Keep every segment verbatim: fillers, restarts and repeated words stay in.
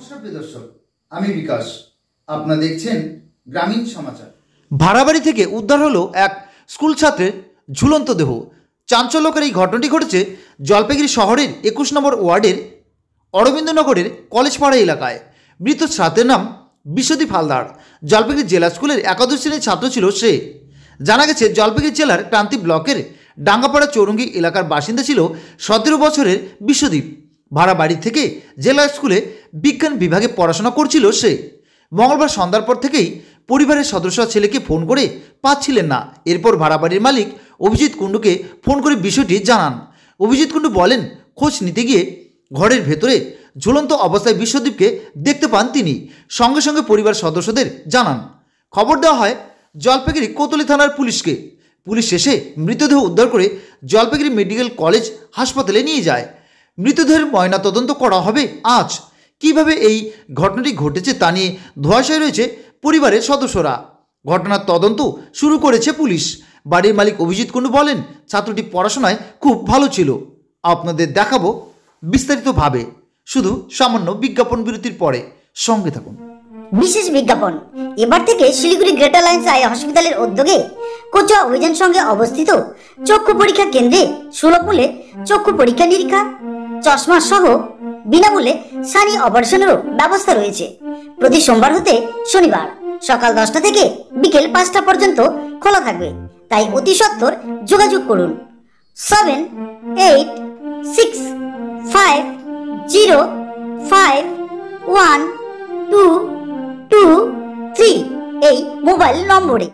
নমস্কার প্রিয় দর্শক, আমি বিকাশ। আপনারা দেখছেন গ্রামীণ সমাচার। ভাড়াবাড়ি থেকে উদ্ধার হলো এক স্কুল ছাত্রের ঝুলন্ত দেহ। চাঞ্চল্যকর এই ঘটনাটি ঘটেছে জলপাইগুড়ি শহরের একুশ নম্বর ওয়ার্ডের অরবিন্দনগরের কলেজপাড়া এলাকায়। মৃত ছাত্রের নাম বিশ্বদীপ হালদার। জলপাইগুড়ি জেলা স্কুলের একাদশ শ্রেণীর ছাত্র ছিল সে। জানা গেছে জলপাইগুড়ি জেলার ক্রান্তি ব্লকের ডাঙ্গাপাড়া চৌরঙ্গি এলাকার বাসিন্দা ছিল সতেরো বছরের বিশ্বদীপ। ভাড়া বাড়ি থেকে জেলা স্কুলে বিজ্ঞান বিভাগে পড়াশোনা করছিল সে। মঙ্গলবার সন্ধ্যার পর থেকেই পরিবারের সদস্যরা ছেলেকে ফোন করে পাচ্ছিলেন না। এরপর ভাড়া বাড়ির মালিক অভিজিৎ কুণ্ডুকে ফোন করে বিষয়টি জানান। অভিজিৎ কুণ্ডু বলেন, খোঁজ নিতে গিয়ে ঘরের ভেতরে ঝুলন্ত অবস্থায় বিশ্বদীপকে দেখতে পান তিনি। সঙ্গে সঙ্গে পরিবার সদস্যদের জানান। খবর দেওয়া হয় জলপাইগুড়ি কোতোয়ালি থানার পুলিশকে। পুলিশ এসে মৃতদেহ উদ্ধার করে জলপাইগুড়ি মেডিকেল কলেজ হাসপাতালে নিয়ে যায়। মৃতদেহের ময়নাতদন্ত করা হবে আজ। কিভাবে এই ঘটনাটি ঘটেছে তা নিয়ে ধোঁয়াশায় রয়েছে পরিবারের সদস্যরা। ঘটনার তদন্ত শুরু করেছে পুলিশ। বাড়ির মালিক অভিজিৎ কুণ্ডু বলেন, ছাত্রটি পড়াশোনায় খুব ভালো ছিল। আপনাদের দেখাবো বিস্তারিতভাবে, শুধু সামান্য বিজ্ঞাপন বিরতির পরে। সঙ্গে থাকুন। বিশেষ বিজ্ঞাপন। এবার থেকে শিলিগুড়ি গ্রেটার লাইন্স আই হসপিটালের উদ্যোগে কোচুয়া অভিযান সঙ্গে অবস্থিত চক্ষু পরীক্ষা কেন্দ্রে সুলভ মূল্যে চক্ষু পরীক্ষা নিরীক্ষা, চশমা সহ বিনামূল্যে সানি অপারেশনেরও ব্যবস্থা রয়েছে। প্রতি সোমবার হতে শনিবার সকাল দশটা থেকে বিকেল পাঁচটা পর্যন্ত খোলা থাকবে। তাই অতি সত্বর যোগাযোগ করুন seven eight six five zero five one two two three এই মোবাইল নম্বরে।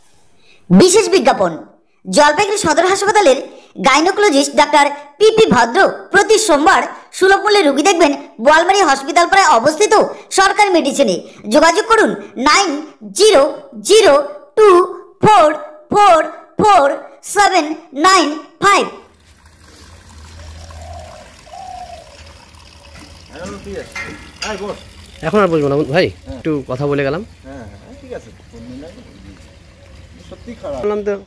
বিশেষ বিজ্ঞাপন। জলপাইগুড়ি সদর হাসপাতালের গাইনোকোলজিস্ট ডাক্তার পি পি ভদ্র প্রতি সোমবার সুলভ মূল্যে রোগী দেখবেন বোয়ালমারি হসপিটাল পাড়ায় অবস্থিত সরকারি মেডিসিনে। যোগাযোগ করুন nine zero zero two four four four seven nine five. এখন আর বলবো না ভাই, একটু কথা বলে গেলাম। হ্যাঁ হ্যাঁ ঠিক আছে, সত্যি খারাপ বললাম তো।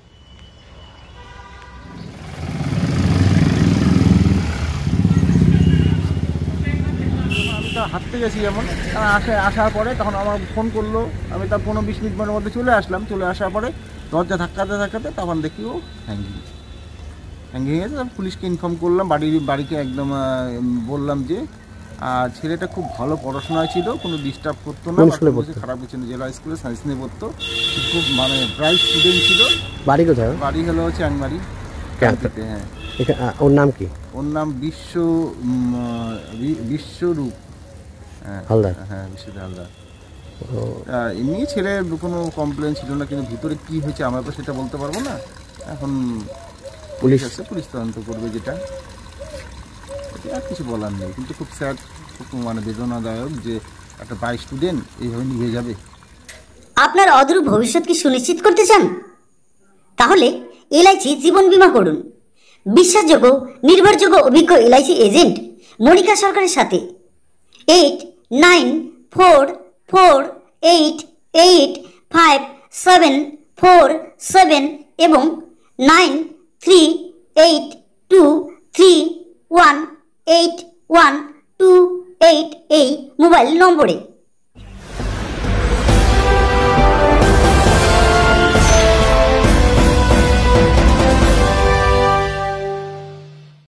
আমি তো হাঁটতে গেছি যেমন, আসে আসার পরে তখন আমার ফোন করলো। আমি তার পনেরো বিশ মিনিটের মধ্যে চলে আসলাম। চলে আসার পরে দরজা ধাক্কাতে ধাক্কাতে তখন দেখি ও হ্যাঙ্গিং হ্যাঙ্গিং হয়ে গেছে। পুলিশকে ইনফর্ম করলাম, বাড়ির বাড়িকে একদম বললাম যে আর ছেলেটা খুব ভালো পড়াশোনায় ছিল, কোনো ডিস্টার্ব করতো না, খারাপ কিছু না, জেলা স্কুলে সায়েন্স নিয়ে পড়তো, খুব মানে ব্রাইট স্টুডেন্ট ছিল। বাড়ি কোথায়? বাড়ি হলো চ্যাংমারি। হ্যাঁ। ওর নাম কি? ওর নাম বিশ্ব বিশ্বরূপ হালদার। হ্যাঁ, বিশ্বরূপ হালদার। এমনি ছেলের কোনো কমপ্লেন ছিল না, কিন্তু ভিতরে কি হয়েছে আমরা তো সেটা বলতে পারবো না। এখন পুলিশ আছে, পুলিশ তদন্ত করবে যেটা, আর কিছু বলার নেই। কিন্তু খুব স্যাড, খুব মানে বেদনাদায়ক যে একটা বাই স্টুডেন্ট এইভাবে নিভে যাবে। আপনার অদূর ভবিষ্যৎ কি সুনিশ্চিত করতে চান? তাহলে এলআইসি জীবন বীমা করুন বিশ্বাসযোগ্য নির্ভরযোগ্য অভিজ্ঞ এলআইসি এজেন্ট মনিকা সরকারের সাথে। Eight nine four four eight eight five seven four seven এবং nine three eight two three one eight one two eight এই মোবাইল নম্বরে।